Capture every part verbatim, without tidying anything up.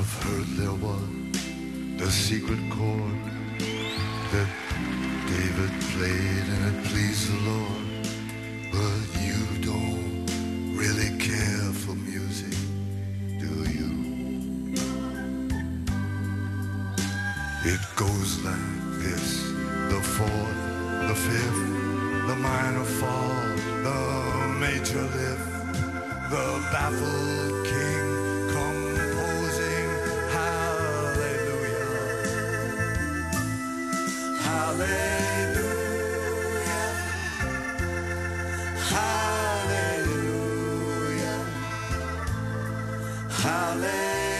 I've heard there was the secret chord that David played and it pleased the Lord. But you don't really care for music, do you? It goes like this: the fourth, the fifth, the minor fall, the major lift, the baffled king composing hallelujah, hallelujah, hallelujah, hallelujah.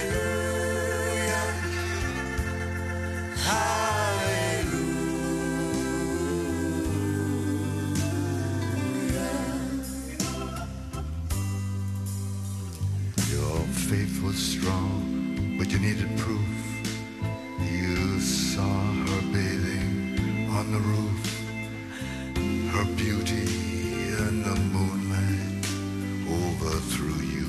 Faith was strong, but you needed proof. You saw her bathing on the roof, her beauty in the moonlight overthrew you.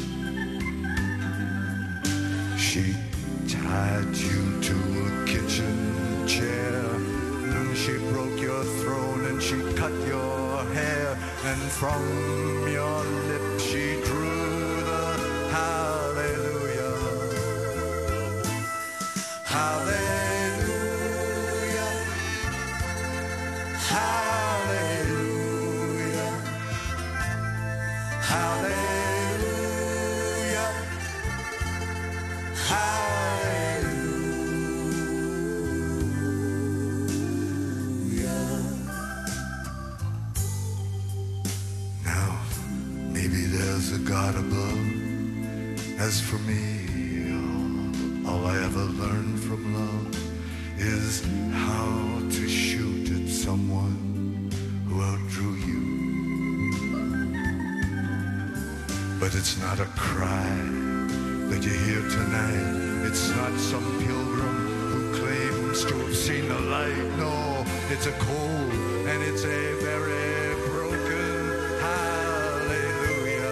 She tied you to a kitchen chair, and she broke your throne and she cut your hair, and from your lips she drew hallelujah, hallelujah, hallelujah, hallelujah, hallelujah. Now, maybe there's a God above. As for me, all, all I ever learned from love is how to shoot at someone who outdrew you. But it's not a cry that you hear tonight. It's not some pilgrim who claims to have seen the light. No, it's a cold and it's a very broken hallelujah.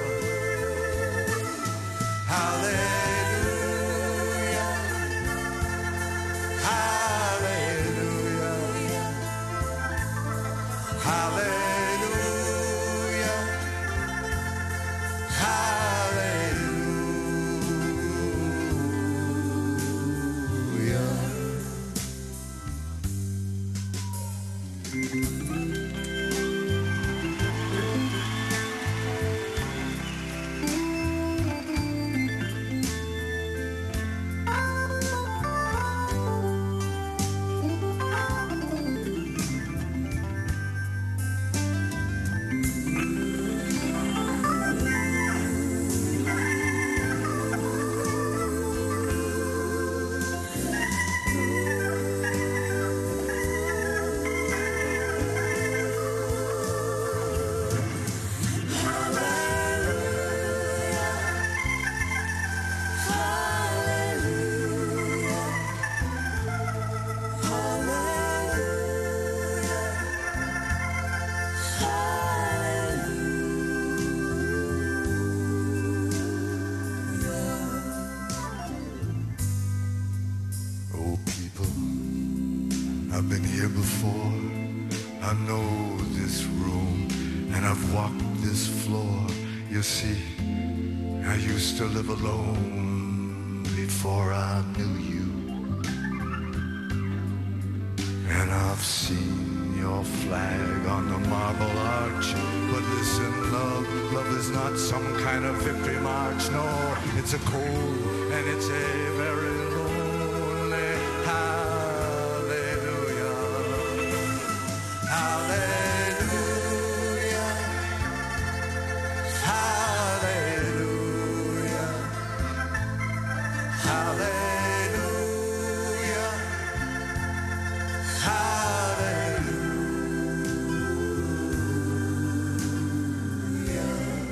Hallelujah, hallelujah, hallelujah, I've been here before. I know this room and I've walked this floor. You see, I used to live alone before I knew you. And I've seen your flag on the marble arch. But listen, love, love is not some kind of victory march. No, it's a cold and it's a very lonely hallelujah. Hallelujah. Hallelujah. Hallelujah. Hallelujah.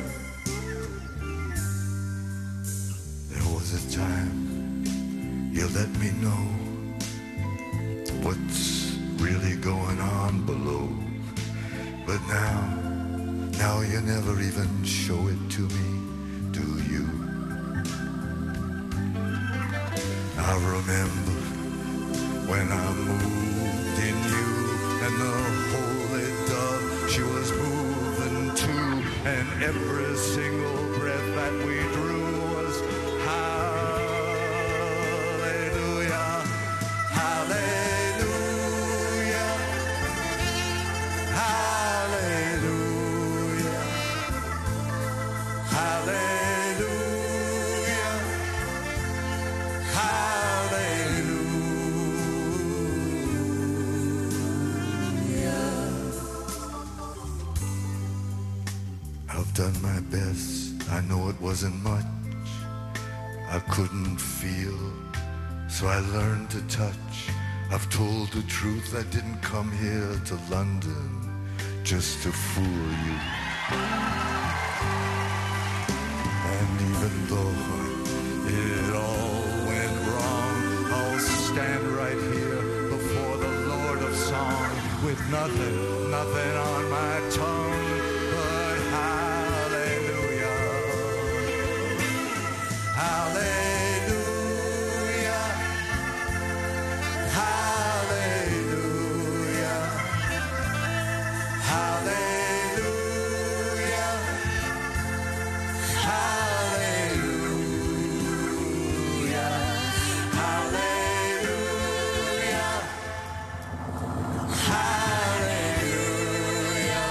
There was a time you let me know what's really going on below. But now, now you never even show it to me, do you? I remember when I moved in you, and the holy dove, she was moving too, and every single breath that we drew was hallelujah, hallelujah, hallelujah, hallelujah, hallelujah. I've done my best, I know it wasn't much. I couldn't feel, so I learned to touch. I've told the truth, I didn't come here to London just to fool you. And even though it all went wrong, I'll stand right here before the Lord of Song with nothing, nothing on my tongue but hallelujah, hallelujah, hallelujah, hallelujah, hallelujah, hallelujah, hallelujah,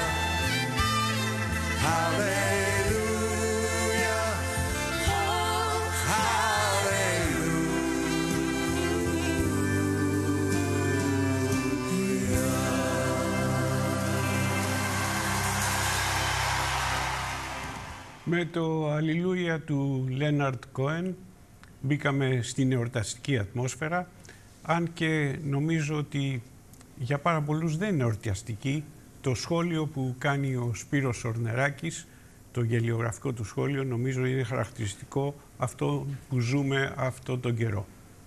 hallelujah, Με το Αλληλούια του Λέναρντ Κόεν μπήκαμε στην εορταστική ατμόσφαιρα, αν και νομίζω ότι για πάρα πολλούς δεν είναι εορταστική. Το σχόλιο που κάνει ο Σπύρος Ορνεράκης, το γελιογραφικό του σχόλιο, νομίζω είναι χαρακτηριστικό αυτό που ζούμε αυτόν τον καιρό.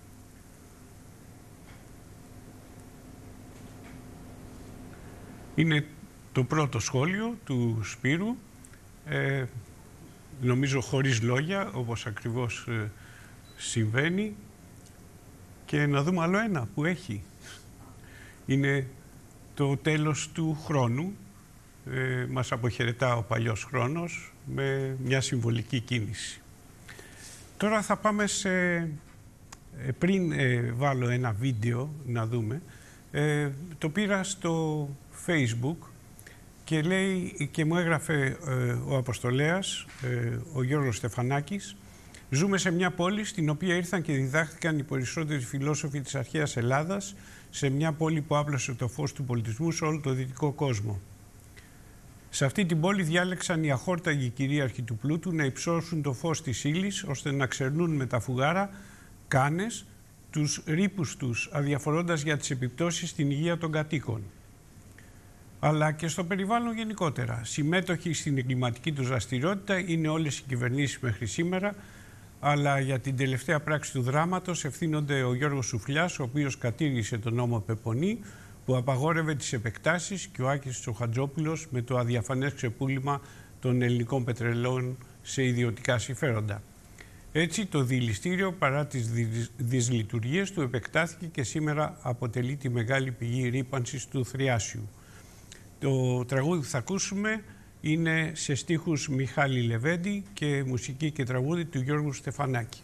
Είναι το πρώτο σχόλιο του Σπύρου, ε, νομίζω χωρίς λόγια, όπως ακριβώς ε, συμβαίνει. Και να δούμε άλλο ένα που έχει. Είναι το τέλος του χρόνου. Ε, μας αποχαιρετά ο παλιός χρόνος με μια συμβολική κίνηση. Τώρα θα πάμε σε... Ε, πριν ε, βάλω ένα βίντεο να δούμε, ε, το πήρα στο Facebook και λέει και μου έγραφε ε, ο Αποστολέας, ε, ο Γιώργος Στεφανάκης: «Ζούμε σε μια πόλη στην οποία ήρθαν και διδάχθηκαν οι περισσότεροι φιλόσοφοι της αρχαίας Ελλάδας, σε μια πόλη που άπλωσε το φως του πολιτισμού σε όλο το δυτικό κόσμο. Σε αυτή την πόλη διάλεξαν οι αχόρταγοι κυρίαρχοι του πλούτου να υψώσουν το φως της ύλης, ώστε να ξερνούν με τα φουγάρα κάνες τους ρήπους τους, αδιαφορώντας για τις επιπτώσεις στην υγεία των κατοίκων, αλλά και στο περιβάλλον γενικότερα. Συμμέτοχοι στην εγκληματική τους δραστηριότητα είναι όλες οι κυβερνήσεις μέχρι σήμερα, αλλά για την τελευταία πράξη του δράματος ευθύνονται ο Γιώργος Σουφλιάς, ο οποίος κατήργησε τον νόμο Πεπονή, που απαγόρευε τις επεκτάσεις, και ο Άκης Τσοχατζόπουλος με το αδιαφανές ξεπούλημα των ελληνικών πετρελαίων σε ιδιωτικά συμφέροντα. Έτσι, το διηλιστήριο, παρά τις δυσλειτουργίες του, επεκτάθηκε και σήμερα αποτελεί τη μεγάλη πηγή ρύπανσης του Θριάσιου. Το τραγούδι που θα ακούσουμε είναι σε στίχους Μιχάλη Λεβέντη και μουσική και τραγούδι του Γιώργου Στεφανάκη.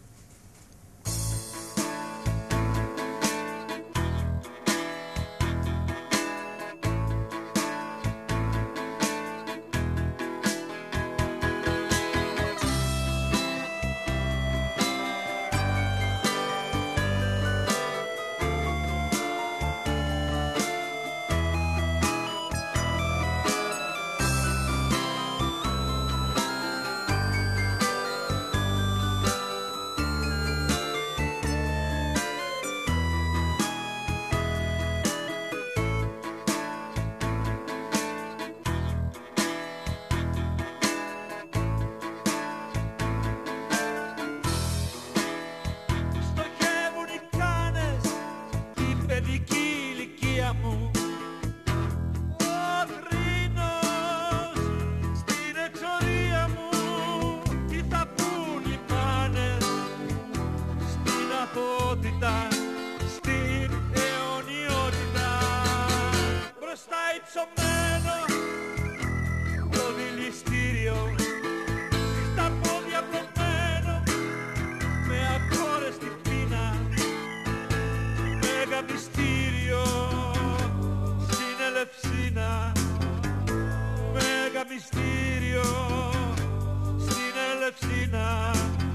ταυτότητα στην αιωνιότητα. Μπροστά υψωμένο το δηληστήριο, τα πόδια πλωμένο με αφόρεστη πείνα, μέγα μυστήριο στην Ελευσίνα, μέγα μυστήριο στην Ελευσίνα.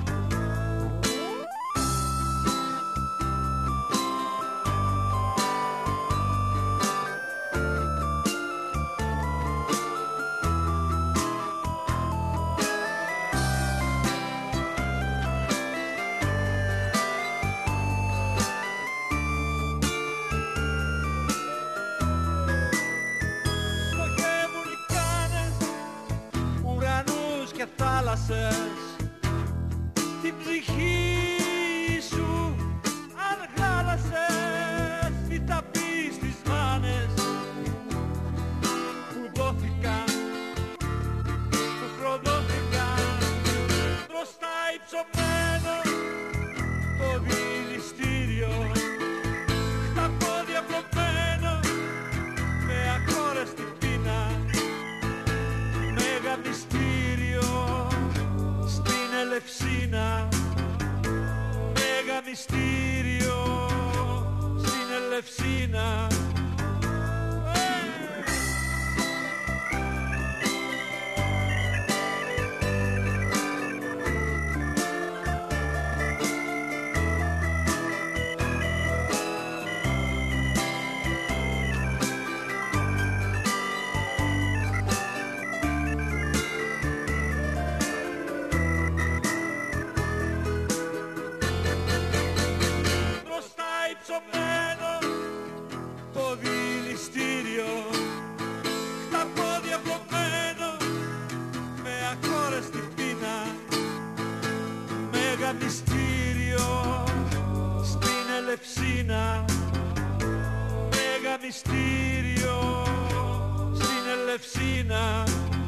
Την ψυχή σου αν χάλασες, τι θα πεις στις μάνες που δόθηκαν, που προδόθηκαν μπροστά υψωμένο το δηληστήριο, τα πόδια πλωμένο με ακόρεστη πείνα, μέγα μυστήριο στην Ελευσίνα, μέγα μυστήριο στην Ελευσίνα. Το δηληστήριο, τα πόδια πλωμένο με ακόρεστη πείνα, μέγα μυστήριο στην Ελευσίνα, μέγα μυστήριο στην Ελευσίνα.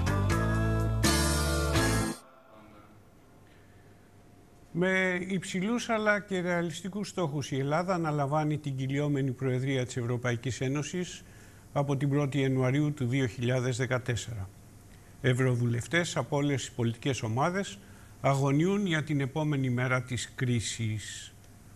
Με υψηλούς αλλά και ρεαλιστικούς στόχους, η Ελλάδα αναλαμβάνει την κυλιόμενη Προεδρία της Ευρωπαϊκής Ένωσης από την πρώτη Ιανουαρίου του δύο χιλιάδες δεκατέσσερα. Ευρωβουλευτές από όλες τις πολιτικές ομάδες αγωνιούν για την επόμενη μέρα της κρίσης.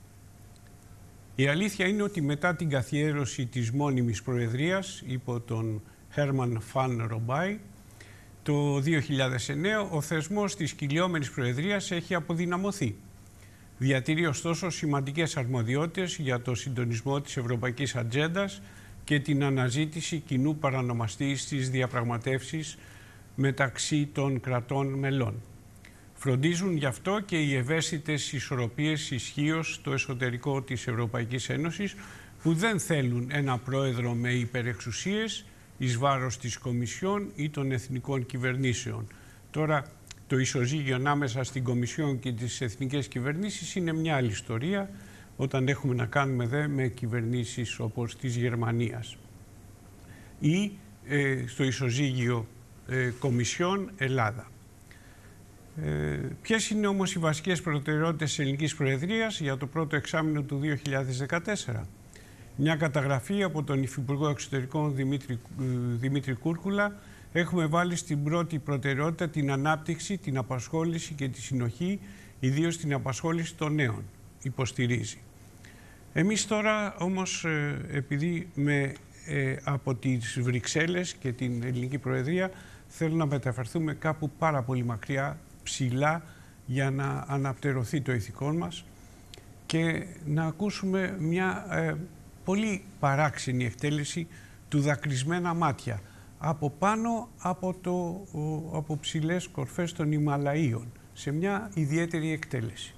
Η αλήθεια είναι ότι μετά την καθιέρωση της μόνιμης Προεδρίας υπό τον Χέρμαν Φαν Ρομπάι, το δύο χιλιάδες εννέα ο θεσμός της κυλιόμενης Προεδρίας έχει αποδυναμωθεί. Διατηρεί ωστόσο σημαντικές αρμοδιότητες για το συντονισμό της ευρωπαϊκής ατζέντας και την αναζήτηση κοινού παρανομαστή στις διαπραγματεύσεις μεταξύ των κρατών μελών. Φροντίζουν γι' αυτό και οι ευαίσθητες ισορροπίες ισχύως στο εσωτερικό της Ευρωπαϊκής Ένωσης, που δεν θέλουν ένα πρόεδρο με υπερεξουσίες εις βάρος της Κομισιόν ή των εθνικών κυβερνήσεων. Τώρα, το ισοζύγιο ανάμεσα στην Κομισιόν και τις εθνικές κυβερνήσεις είναι μια άλλη ιστορία, όταν έχουμε να κάνουμε δε με κυβερνήσεις όπως της Γερμανίας. Ή ε, στο ισοζύγιο ε, Κομισιόν-Ελλάδα. Ε, ποιες είναι όμως οι βασικές προτεραιότητες της ελληνικής Προεδρίας για το πρώτο εξάμηνο του δύο χιλιάδες δεκατέσσερα. Μια καταγραφή από τον Υφυπουργό Εξωτερικών Δημήτρη, Δημήτρη Κούρκουλα. Έχουμε βάλει στην πρώτη προτεραιότητα την ανάπτυξη, την απασχόληση και τη συνοχή, ιδίως την απασχόληση των νέων, υποστηρίζει. Εμείς τώρα όμως, επειδή με, ε, από τις Βρυξέλλες και την ελληνική Προεδρία θέλουμε να μεταφερθούμε κάπου πάρα πολύ μακριά, ψηλά, για να αναπτερωθεί το ηθικό μας και να ακούσουμε μια ε, πολύ παράξενη εκτέλεση του Δακρυσμένα μάτια από πάνω από, το, ο, από ψηλές κορφές των Ιμαλαίων, σε μια ιδιαίτερη εκτέλεση.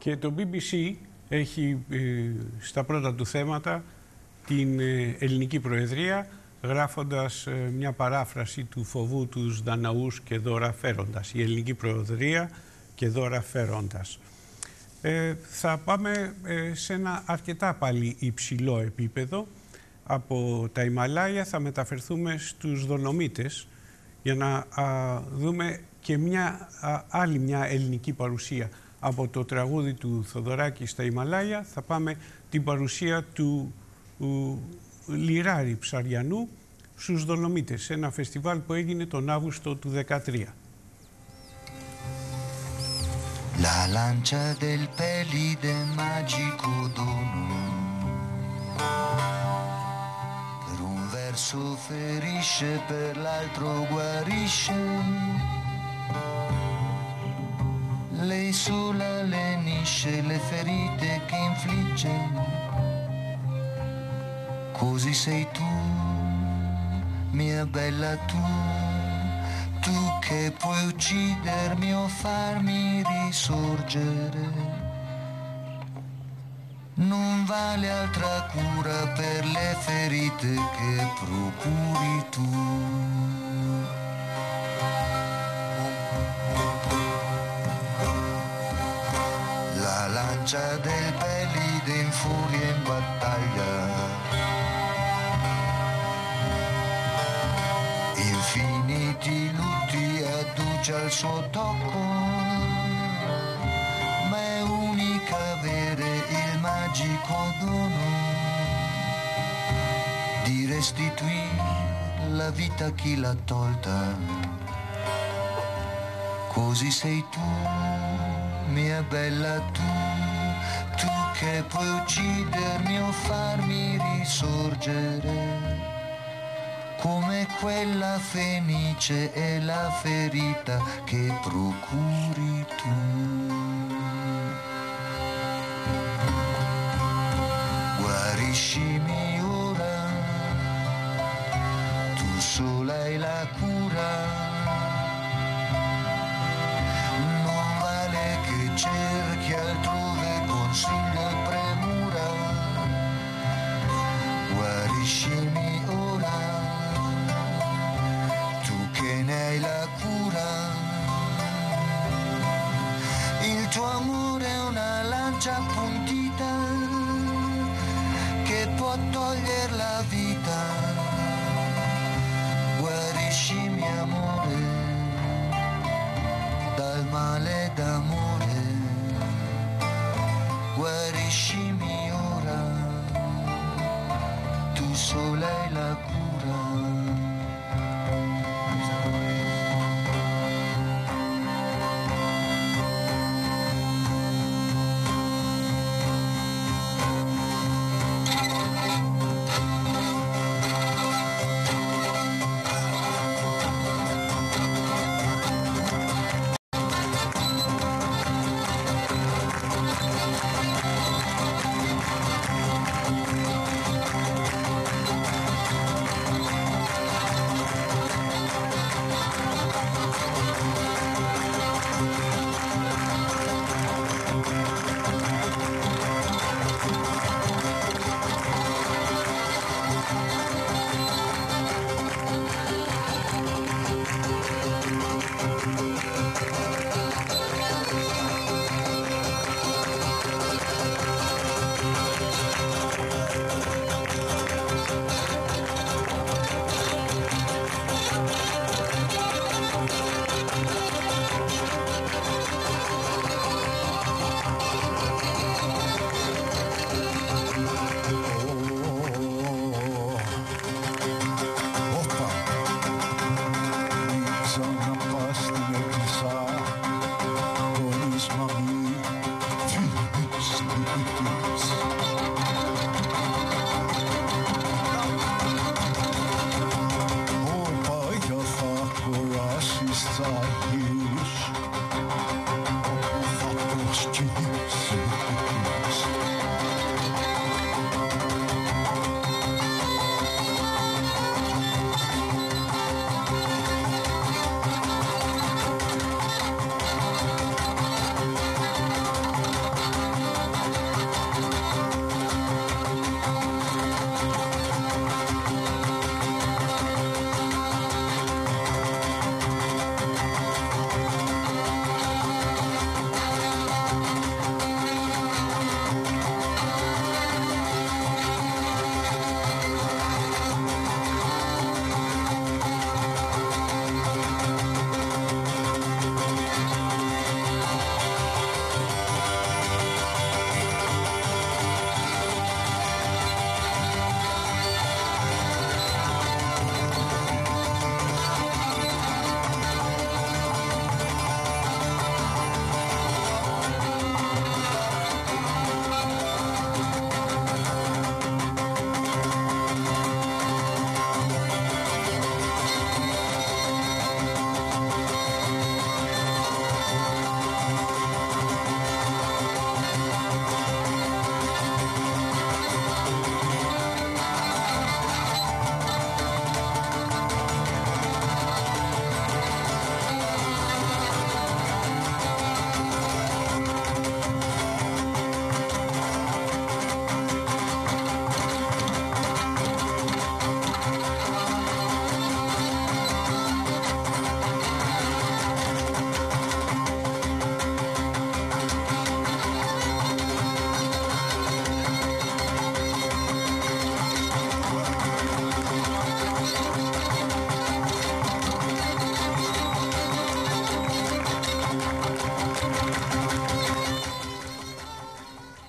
Και το μπι μπι σι έχει ε, στα πρώτα του θέματα την ε, ελληνική προεδρία, γράφοντας ε, μια παράφραση του φοβού τους Δαναούς και δώρα φέροντας. Η ελληνική προεδρία και δώρα φέροντας. Ε, θα πάμε ε, σε ένα αρκετά πάλι υψηλό επίπεδο. Από τα Ιμαλάια θα μεταφερθούμε στους Δολομίτες για να α, δούμε και μια α, άλλη μια ελληνική παρουσία. Από το τραγούδι του Θοδωράκη στα Ιμαλάια θα πάμε την παρουσία του ου, Λιράρη Ψαριανού στους Δολομίτες, σε ένα φεστιβάλ που έγινε τον Αύγουστο του δεκατρία. La lancia del pelide magico dono per un verso ferisce, per l'altro guarisce. Lei sola lenisce le ferite che infligge. Così sei tu, mia bella tu, tu che puoi uccidermi o farmi risorgere. Non vale altra cura per le ferite che procuri tu. La lancia del pelide in furia in battaglia, infiniti lutti adduce al suo tocco, ma è unica avere il magico dono di restituire la vita a chi l'ha tolta. Così sei tu, mia bella tu, tu che puoi uccidermi o farmi risorgere, come quella fenice e la ferita che procuri tu. Guariscimi ora, tu sola hai la cura. Non vale che cerchi altrove consiglio e premura. Guariscimi ora, che ne hai la cura. Il tuo amore è una lancia appuntita che può togliere la vita. Guariscimi amore dal male d'amore. Guariscimi ora, tu sola hai la cura.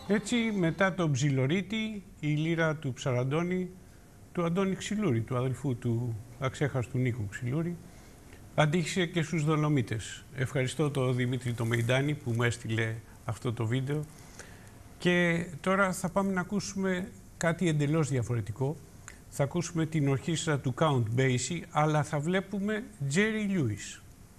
Έτσι, μετά τον Ψιλορίτη, η λύρα του Ψαραντώνη, του Αντώνη Ξυλούρη, του αδελφού του αξέχαστου Νίκου Ξυλούρη, αντίχησε και στους Δολομίτες. Ευχαριστώ τον Δημήτρη το Μεϊντάνη που μου έστειλε αυτό το βίντεο. Και τώρα θα πάμε να ακούσουμε κάτι εντελώς διαφορετικό. Θα ακούσουμε την ορχήστρα του Count Basie, αλλά θα βλέπουμε Jerry Lewis.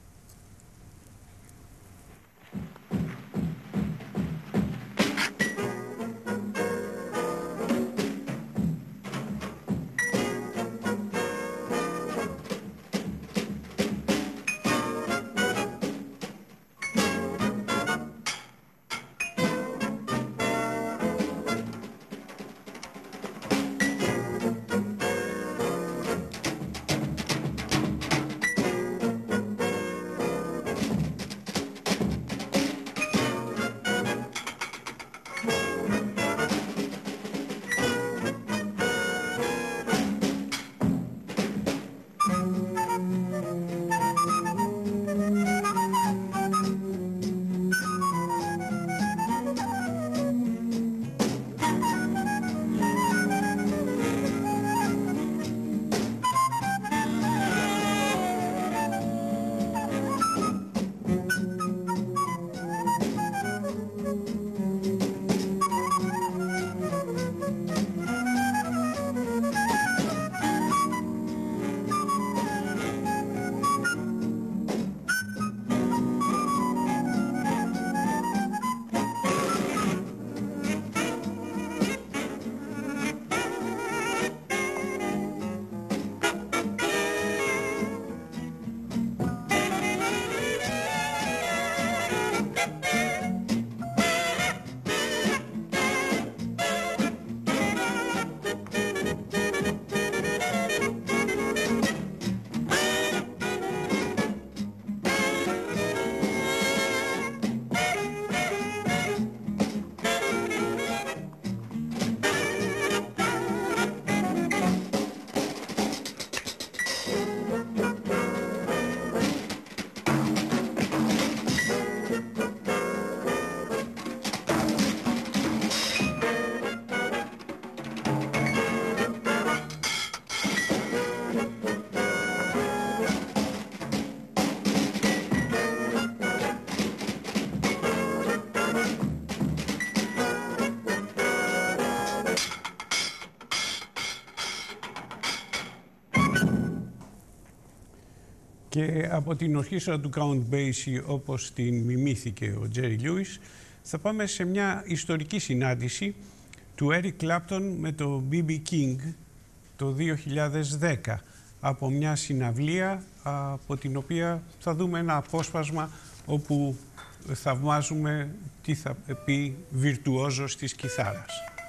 Και από την ορχήστρα του Count Basie, όπως την μιμήθηκε ο Jerry Lewis, θα πάμε σε μια ιστορική συνάντηση του Eric Clapton με το μπι μπι King το δύο χιλιάδες δέκα, από μια συναυλία από την οποία θα δούμε ένα απόσπασμα όπου θαυμάζουμε τι θα πει βιρτουόζος της κιθάρας.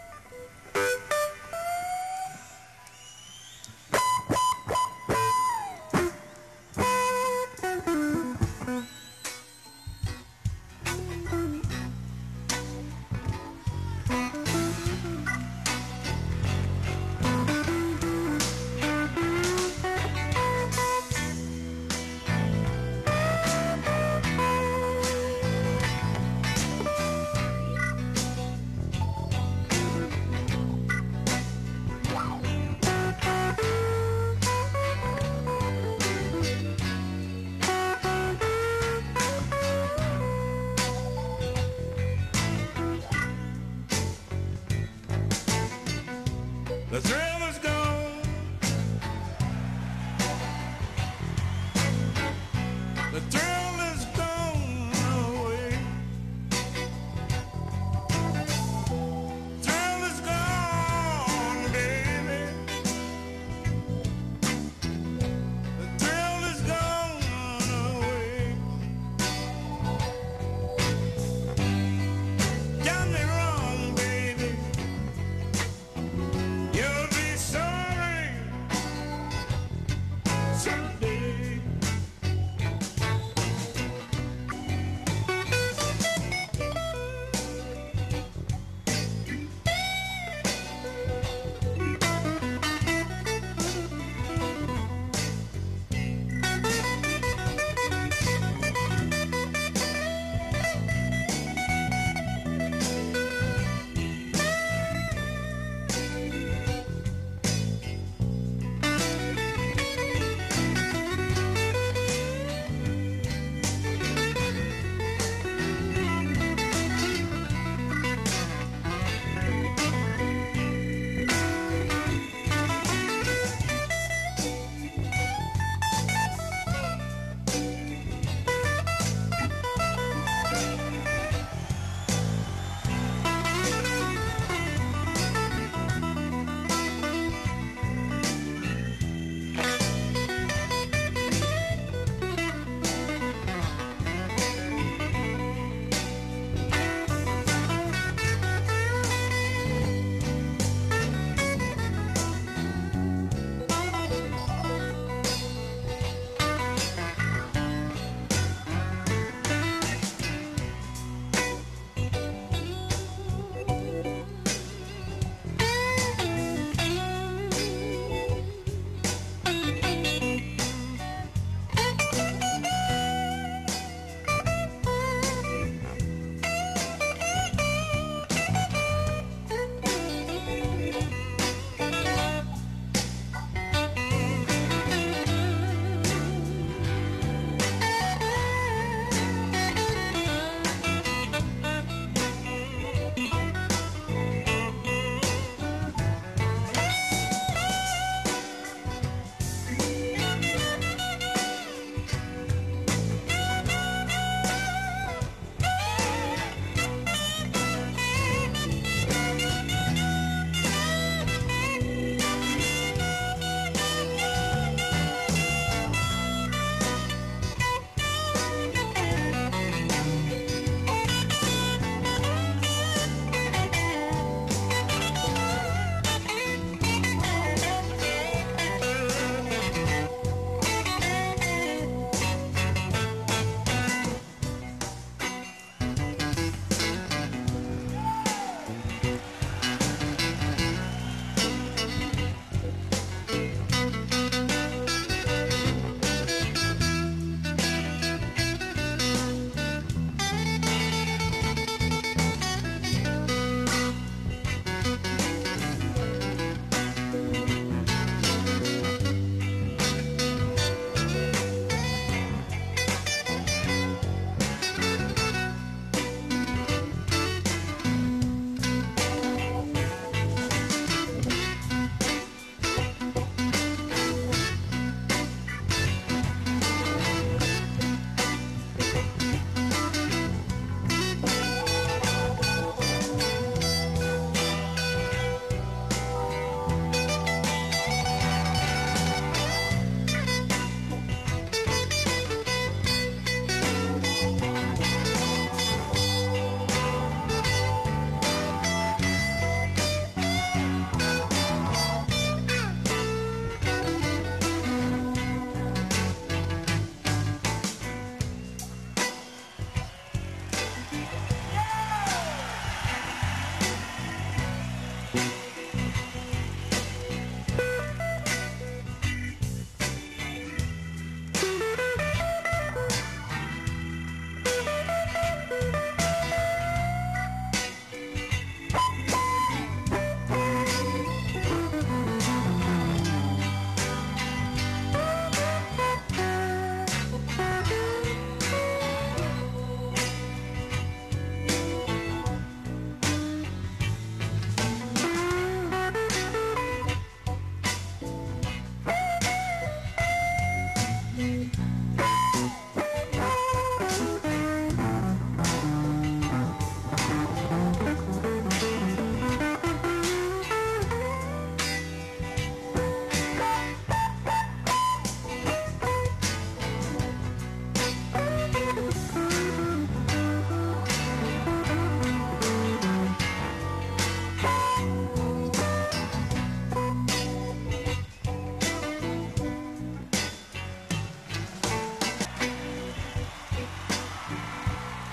The thrill is gone. The thrill is gone away. Thrill is gone, baby. The thrill is gone away. Got me wrong, baby. You'll be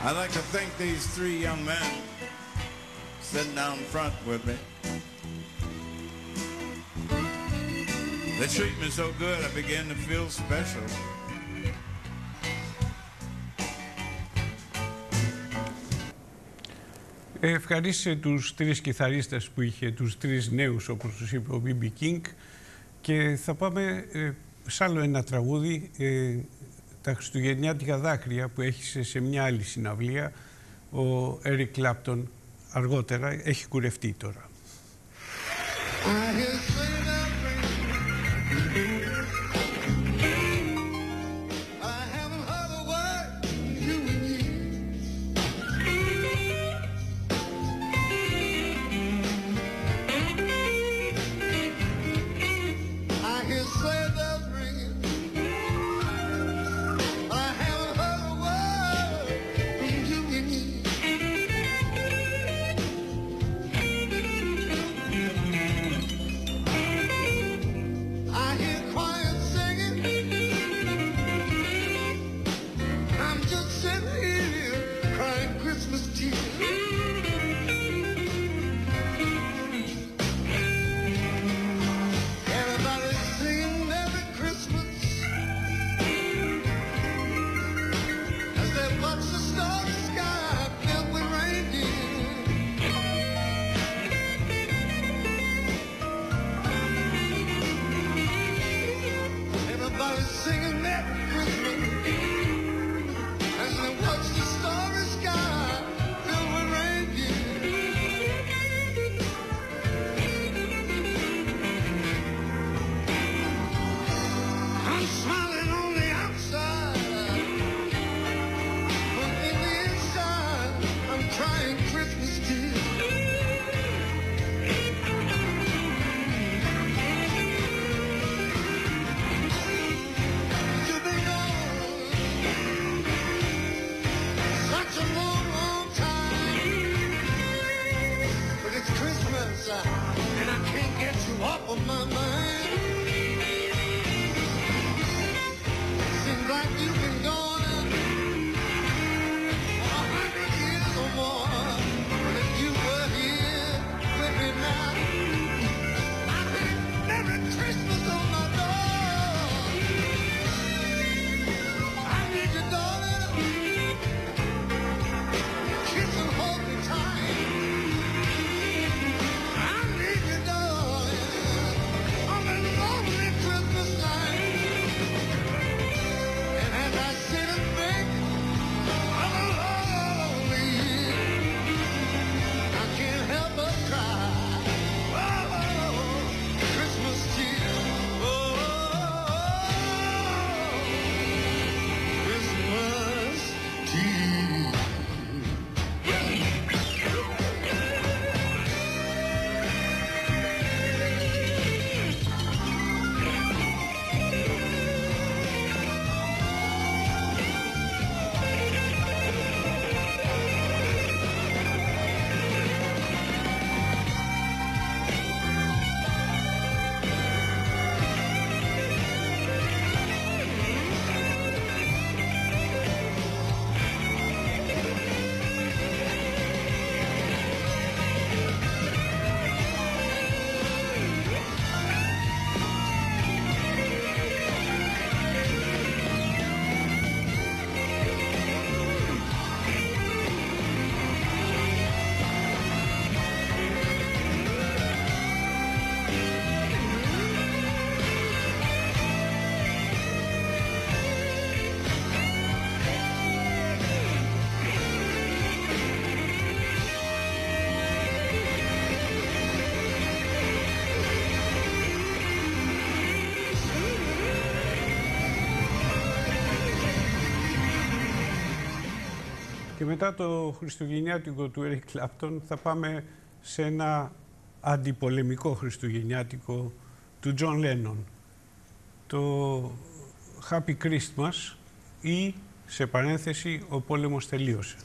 I'd like to thank these three young men sitting down front with me. They treat me so good, I begin to feel special. Ευχαρίστησε τους τρεις κιθαρίστες που είχε, τους τρεις νέους όπως τους είπε ο μπι μπι King, και θα πάμε ε, σε άλλο ένα τραγούδι, ε, τα Χριστουγεννιάτικα δάκρυα, που έχει σε μια άλλη συναυλία ο Eric Clapton αργότερα, έχει κουρευτεί τώρα. Και μετά το χριστουγεννιάτικο του Eric Clapton θα πάμε σε ένα αντιπολεμικό χριστουγεννιάτικο του John Lennon. Το Happy Christmas ή, σε παρένθεση, ο πόλεμος τελείωσε.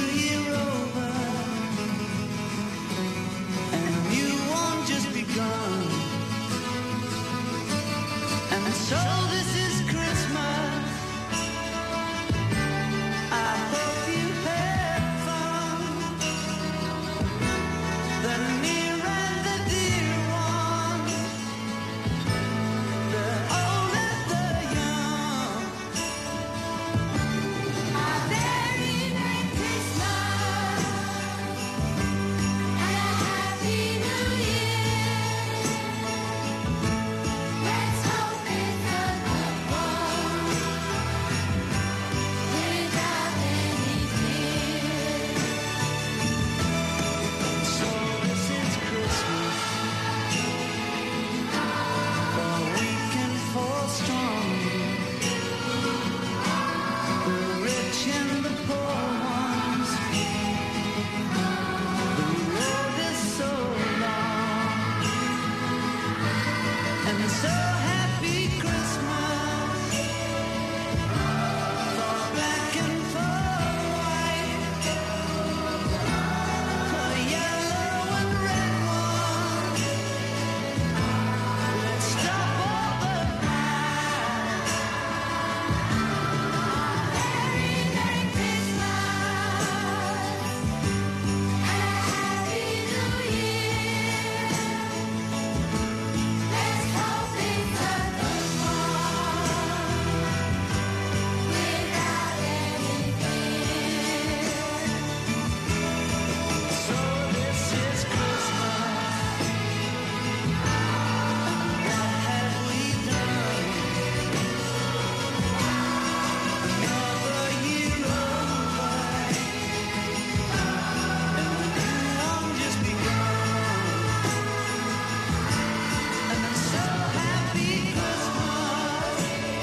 Gone. So this is Christmas. I hope you had fun. The near and the dear one, the old and the young. A very Merry Christmas and a Happy New Year. Let's hope it's a good one without any fear. So this is Christmas, for weak and for strong, the rich and the poor ones. The road is so long, and so happy Christmas for black and for white, for yellow and red ones. Let's stop all the fight. Very Merry Christmas and a Happy New Year. Let's hope it's a good one without any fear. So this is Christmas. What have we done? Another year over, and the new one just begun. And I'm so happy Christmas.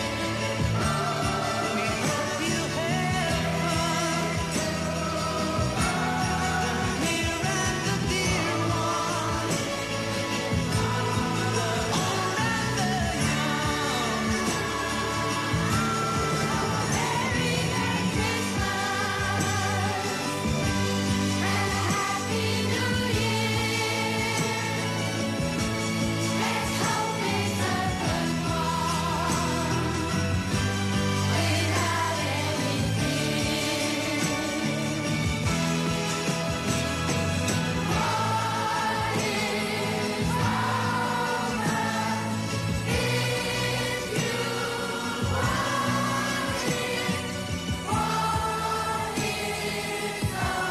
We hope you had fun. The near and the dear one, the old and the young. Very Merry Christmas and a Happy New Year. Let's hope it's a good one without any fear. What is over if you want it? What is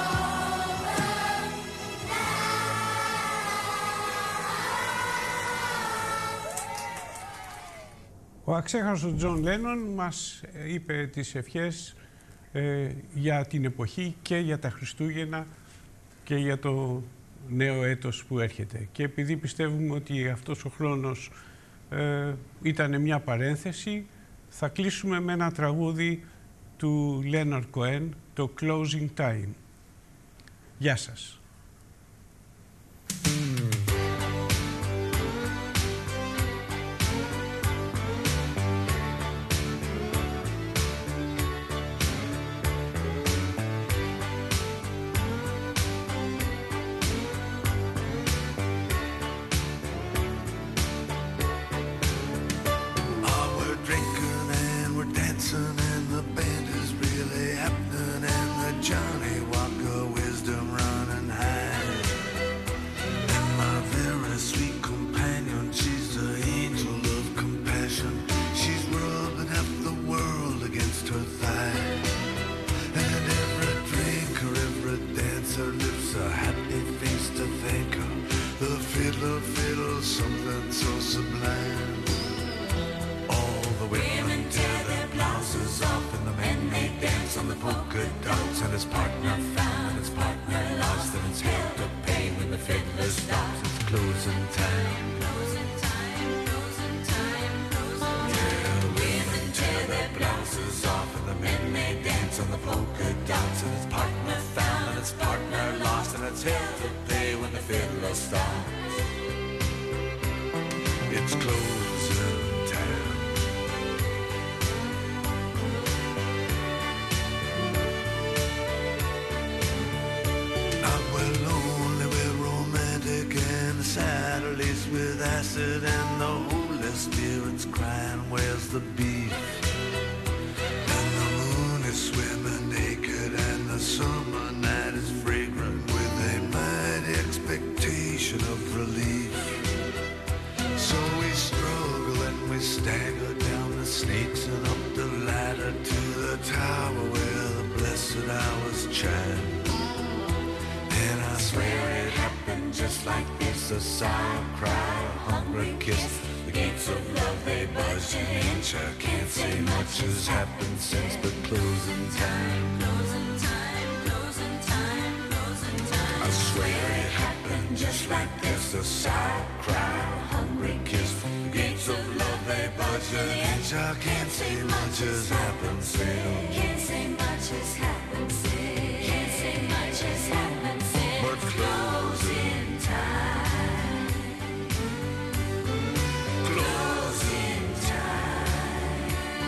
Ο αξέχαστος Τζον Λένον μας είπε τις ευχές ε, για την εποχή και για τα Χριστούγεννα και για το νέο έτος που έρχεται. Και επειδή πιστεύουμε ότι αυτός ο χρόνος ε, ήταν μια παρένθεση, θα κλείσουμε με ένα τραγούδι του Leonard Cohen, το Closing Time. Γεια σας. Ah, we're drinking and we're dancing and the band is really happening and the Johnny Walker wisdom running high. And my very sweet companion, she's the angel of compassion. She's rubbing half the world against her thigh. And every drinker, every dancer lifts a happy face to thank her. The fiddler fiddles something so sublime. All the women tear their blouses off and the men they dance on the polka dots. And his partner found and his partner lost and it's hell to pay when the fiddler stops. It's closing time. Yeah, women tear their blouses off and the men they dance on the polka dots. And his partner found and his partner lost and it's hell to pay when the fiddler stops. It's closing time. Saturdays with acid and the Holy Spirit everyone's crying, where's the beef? And the moon is swimming naked, and the summer night is fragrant with a mighty expectation of relief. So we struggle and we stagger down the snakes and up the ladder to the tower where the blessed hours chime. And I swear it happened just like this, a sigh, a cry, a hungry kiss. The gates of love, they budge an inch. I can't say much has happened since the closing time. Closing time, closing time, closing time. I swear it happened just like this, a sigh, a cry, a hungry kiss. The gates of love, they budge an inch. I can't say much has happened since. Can't say much has happened since. Can't say much has happened since. But closing time. Closing time.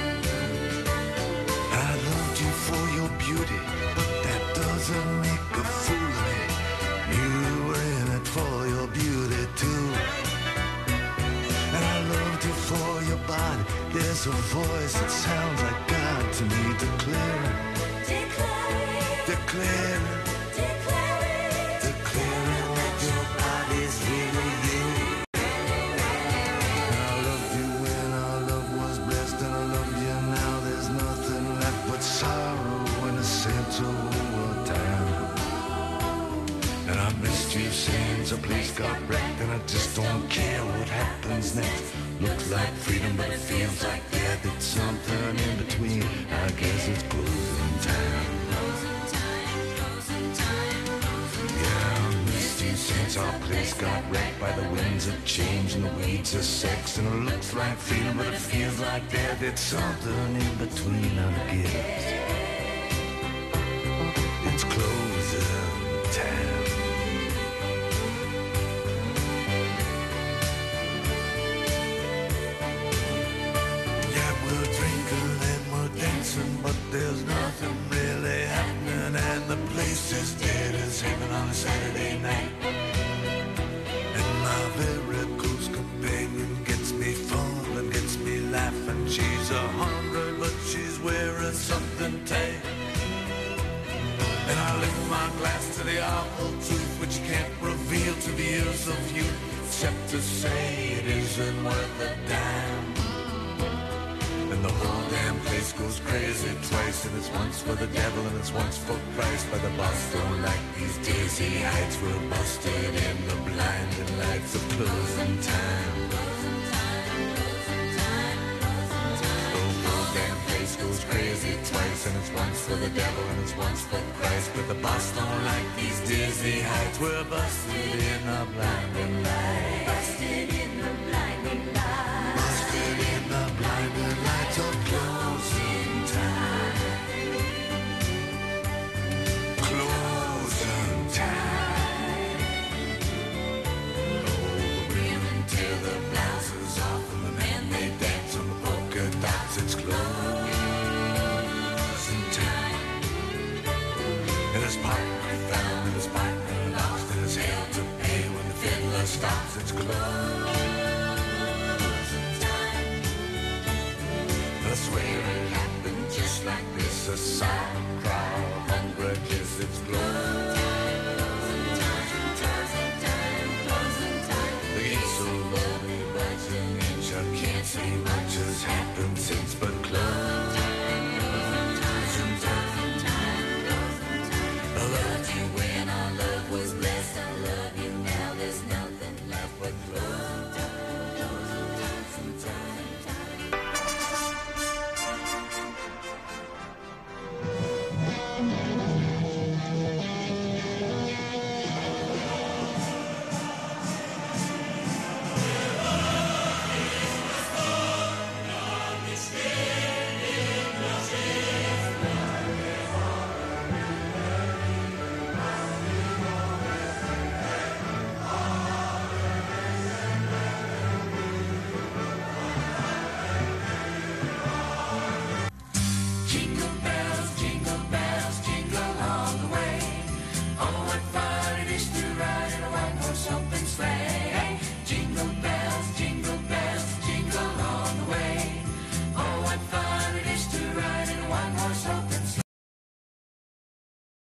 I loved you for your beauty, but that doesn't make a fool of me. You were in it for your beauty too. And I loved you for your body. There's a voice that sounds like God to me, declaring, Declaring, declaring, declaring, declaring that your body's really you. And I loved you when our love was blessed, and I love you now. There's nothing left but sorrow in a sense of overtime. And I missed you since the place got wrecked, and I just don't care what happens next. Looks like freedom, but it feels like death. It's something in between. I guess it's closing time. closing time, closing time, closing time. Yeah, I missed you since our place got wrecked by the winds of change and the weeds of sex. And it looks like freedom, but it feels like death. It's something in between, I guess. It's closing time. Yeah, we're drinking and we're dancing, but there's nothing really happening, and the place is dead as heaven on a Saturday night. And my very close companion gets me fun and gets me laughing. She's a hundred, but she's wearing something tight. And I lift my glass to the awful truth, which you can't reveal to the ears of youth, except to say it isn't worth a dime. And the whole damn place goes crazy twice, and it's once for the devil and it's once for Christ. By the boss don't like these dizzy heights, we're busted in the blinding lights of closing time. Closing time, closing time, closing time. The whole damn place goes crazy twice, and it's once for the devil and it's once for Christ. But the boss don't like these dizzy heights, we're busted in the blinding lights. Busted in the blinding light. Busted in the blinding lights of closing time. Closing time. Oh, the women tear their blouses off, and the men they dance on the polka dots. It's closing time. And his partner found, and his partner lost, and his hell to pay when the fiddler stops. It's closing time. I swear it happened just like this, a sigh, a cry, a hungry kiss. It's closing time. Closing time, closing time. The gates so low, they budge an inch. I can't say much